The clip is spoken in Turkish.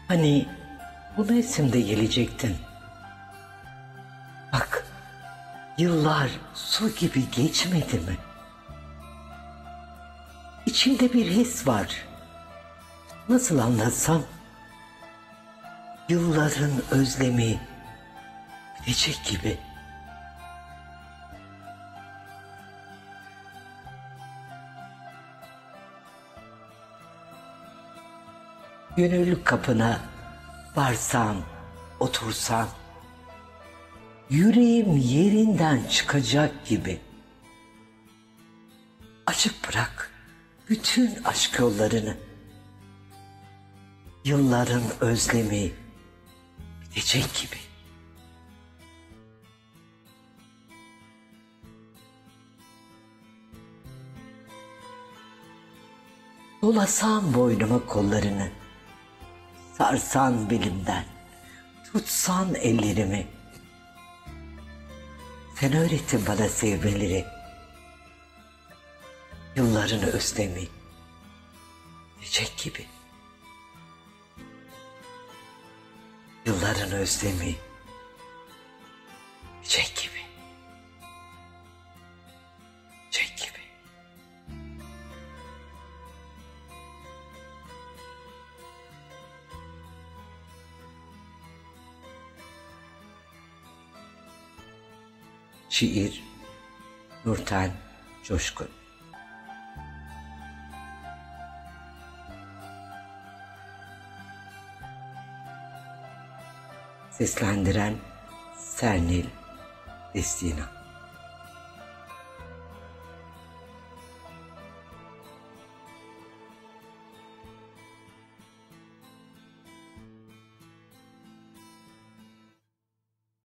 Hani bu mevsimde gelecektin. Bak, yıllar su gibi geçmedi mi? İçimde bir his var. Nasıl anlatsam? Yılların özlemi bitecek gibi. Gönüllü kapına varsam, otursam, yüreğim yerinden çıkacak gibi. Açık bırak bütün aşk yollarını. Yılların özlemi bitecek gibi. Dolasam boynuma kollarını, sarsan belimden, tutsan ellerimi. Sen öğrettin bana sevmeleri, yılların özlemi bitecek gibi. Yılların özlemi bitecek gibi. Bitecek gibi. Şiir Nurten Coşkun. Seslendiren Sernil Destina.